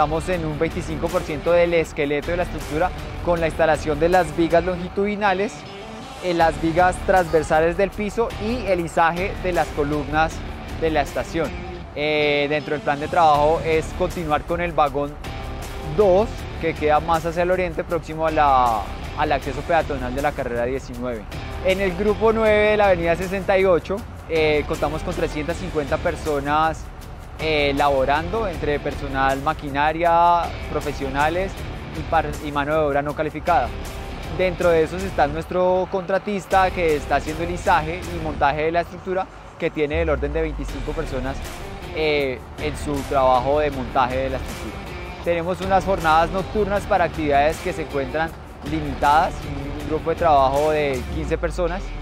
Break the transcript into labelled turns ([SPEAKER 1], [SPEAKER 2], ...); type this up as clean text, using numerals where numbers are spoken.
[SPEAKER 1] estamos en un 25% del esqueleto de la estructura con la instalación de las vigas longitudinales, las vigas transversales del piso y el izaje de las columnas de la estación. Dentro del plan de trabajo es continuar con el vagón 2, que queda más hacia el oriente, próximo al acceso peatonal de la carrera 19. En el grupo 9 de la avenida 68 contamos con 350 personas laborando, entre personal, maquinaria, profesionales y mano de obra no calificada. Dentro de esos está nuestro contratista, que está haciendo el izaje y montaje de la estructura, que tiene el orden de 25 personas en su trabajo de montaje de la estructura. Tenemos unas jornadas nocturnas para actividades que se encuentran limitadas, un grupo de trabajo de 15 personas.